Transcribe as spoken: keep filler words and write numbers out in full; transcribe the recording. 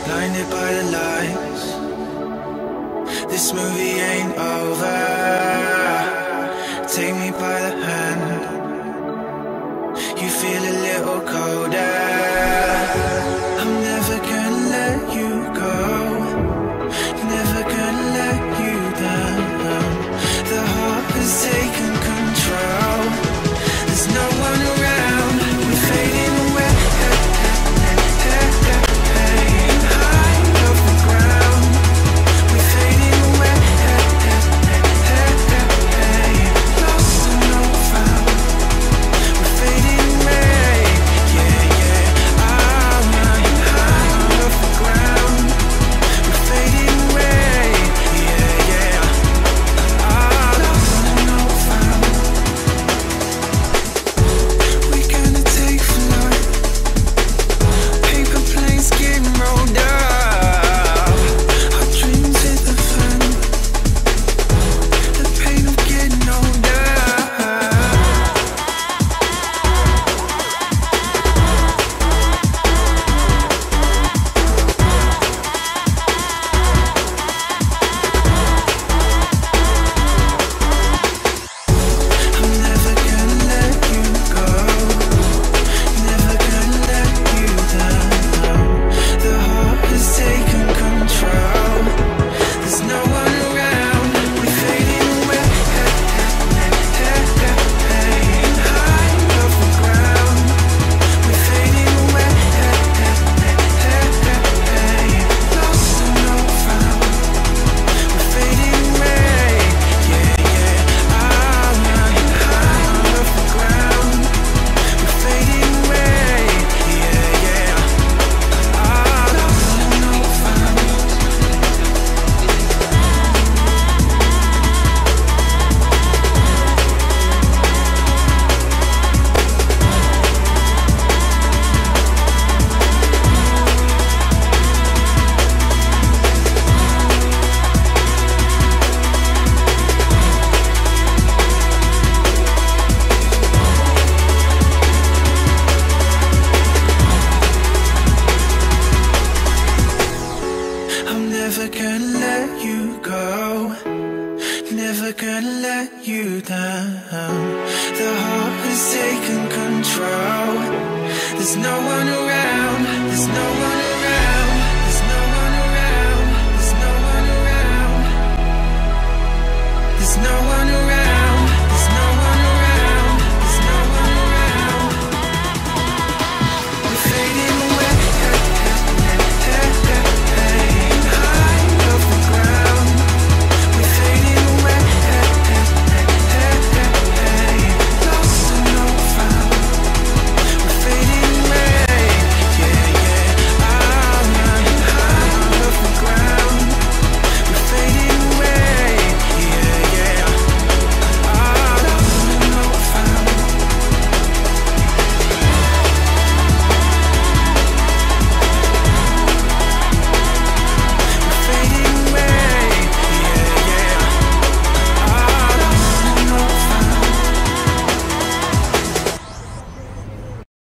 blinded by the lights. This movie ain't over. Take me by the hand. You feel a little colder. I'm never gonna let you go. Never gonna let you down. The heart has taken control. There's no one around. We're fading away. High off the ground. We're fading away. Lost and no found. We're fading away. Yeah, yeah. I'm lying high off the ground. We're fading away. Yeah, yeah. I'm lost and no found. We're gonna take flight. Paper planes getting rolled up. Our dreams hit the fan. The pain of getting older. I'm never gonna let you go. Never gonna let you down. The heart has taken control. There's no one around. We're fading away. High off the ground. We're fading away. Lost and no found. We're fading away. Yeah, yeah. I'm lying high off the ground. We're fading away. Yeah, yeah. I'm lost and no found. I'm never gonna let you go. Never gonna let you down. The heart has taken control. There's no one around. There's no one